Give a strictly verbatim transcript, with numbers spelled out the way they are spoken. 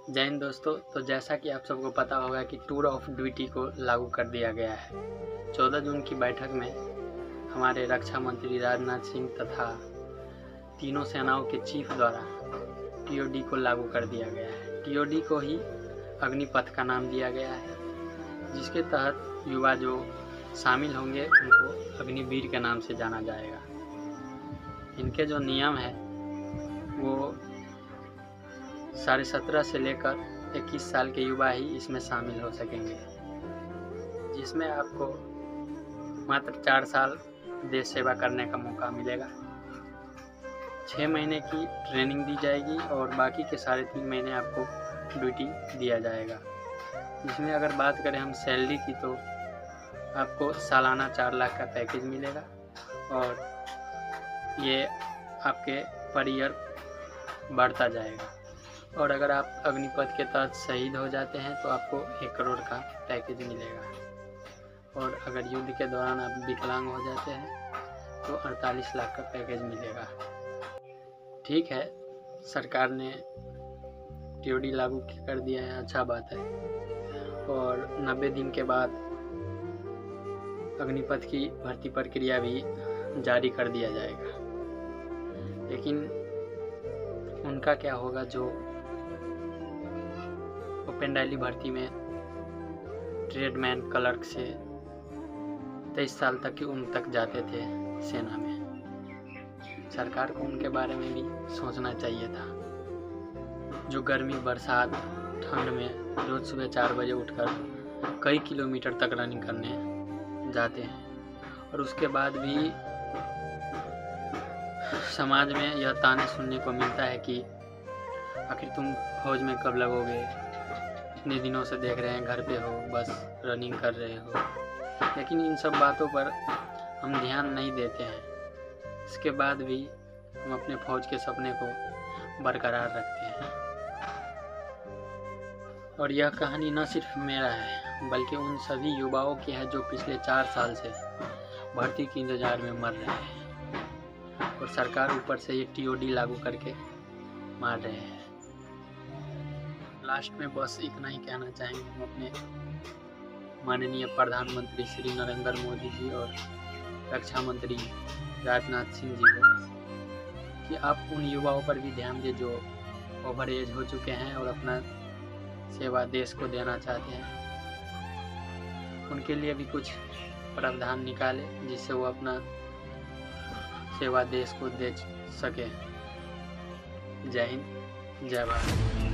जय हिंद दोस्तों। तो जैसा कि आप सबको पता होगा कि टूर ऑफ ड्यूटी को लागू कर दिया गया है। चौदह जून की बैठक में हमारे रक्षा मंत्री राजनाथ सिंह तथा तीनों सेनाओं के चीफ द्वारा टीओडी को लागू कर दिया गया है। टीओडी को ही अग्निपथ का नाम दिया गया है, जिसके तहत युवा जो शामिल होंगे उनको अग्निवीर के नाम से जाना जाएगा। इनके जो नियम है वो साढ़े सत्रह से लेकर इक्कीस साल के युवा ही इसमें शामिल हो सकेंगे, जिसमें आपको मात्र चार साल देश सेवा करने का मौका मिलेगा। छः महीने की ट्रेनिंग दी जाएगी और बाकी के साढ़े तीन महीने आपको ड्यूटी दिया जाएगा। इसमें अगर बात करें हम सैलरी की, तो आपको सालाना चार लाख का पैकेज मिलेगा और ये आपके पर ईयर बढ़ता जाएगा। और अगर आप अग्निपथ के तहत शहीद हो जाते हैं तो आपको एक करोड़ का पैकेज मिलेगा। और अगर युद्ध के दौरान आप विकलांग हो जाते हैं तो अड़तालीस लाख का पैकेज मिलेगा। ठीक है, सरकार ने टीओडी लागू कर दिया है, अच्छा बात है। और नब्बे दिन के बाद अग्निपथ की भर्ती प्रक्रिया भी जारी कर दिया जाएगा। लेकिन उनका क्या होगा जो ओपन रैली भर्ती में ट्रेडमैन क्लर्क से तेईस साल तक की उम्र तक जाते थे सेना में। सरकार को उनके बारे में भी सोचना चाहिए था, जो गर्मी बरसात ठंड में रोज सुबह चार बजे उठकर कई किलोमीटर तक रनिंग करने जाते हैं और उसके बाद भी समाज में यह ताने सुनने को मिलता है कि आखिर तुम फौज में कब लगोगे, इतने दिनों से देख रहे हैं घर पे हो, बस रनिंग कर रहे हो। लेकिन इन सब बातों पर हम ध्यान नहीं देते हैं। इसके बाद भी हम अपने फौज के सपने को बरकरार रखते हैं। और यह कहानी न सिर्फ मेरा है बल्कि उन सभी युवाओं की है जो पिछले चार साल से भर्ती के इंतजार में मर रहे हैं और सरकार ऊपर से ये टीओडी लागू करके मार रहे हैं। लास्ट में बस इतना ही कहना चाहेंगे हम अपने माननीय प्रधानमंत्री श्री नरेंद्र मोदी जी और रक्षा मंत्री राजनाथ सिंह जी को कि आप उन युवाओं पर भी ध्यान दें जो ओवर एज हो चुके हैं और अपना सेवा देश को देना चाहते हैं। उनके लिए भी कुछ प्रावधान निकाले जिससे वो अपना सेवा देश को दे सके। जय हिंद, जय भारत।